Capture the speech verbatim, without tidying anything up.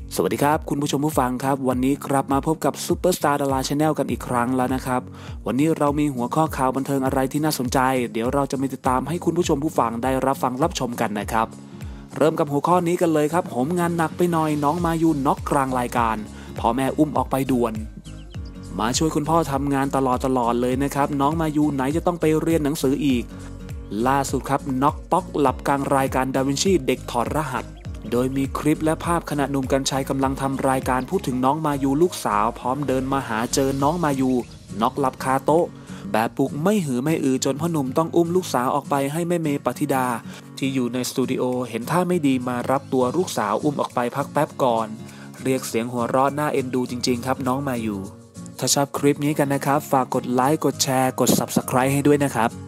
สวัสดีครับคุณผู้ชมผู้ฟังครับวันนี้กลับมาพบกับซูเปอร์สตาร์ดาราชาแนลกันอีกครั้งแล้วนะครับวันนี้เรามีหัวข้อข่าวบันเทิงอะไรที่น่าสนใจเดี๋ยวเราจะมาติดตามให้คุณผู้ชมผู้ฟังได้รับฟังรับชมกันนะครับเริ่มกับหัวข้อนี้กันเลยครับโหมงานหนักไปหน่อยน้องมายูน็อกกลางรายการพ่อแม่อุ้มออกไปด่วนมาช่วยคุณพ่อทำงานตลอดตลอดเลยนะครับน้องมายูไหนจะต้องไปเรียนหนังสืออีกล่าสุดครับน็อกป๊อกหลับกลางรายการดาวินชีเด็กถอดรหัสโดยมีคลิปและภาพขณะหนุ่มกรรชัยกำลังทำรายการพูดถึงน้องมายูลูกสาวพร้อมเดินมาหาเจอน้องมายูน็อกหลับคาโต๊ะแบบปลุกไม่หือไม่อือจนพ่อหนุ่มต้องอุ้มลูกสาวออกไปให้แม่เมย์ปฏิดาที่อยู่ในสตูดิโอเห็นท่าไม่ดีมารับตัวลูกสาวอุ้มออกไปพักแป๊บก่อนเรียกเสียงหัวเราะน่าเอ็นดูจริงๆครับน้องมายูถ้าชอบคลิปนี้กันนะครับฝากกดไลค์กดแชร์กด ซับสไครบ์ ให้ด้วยนะครับ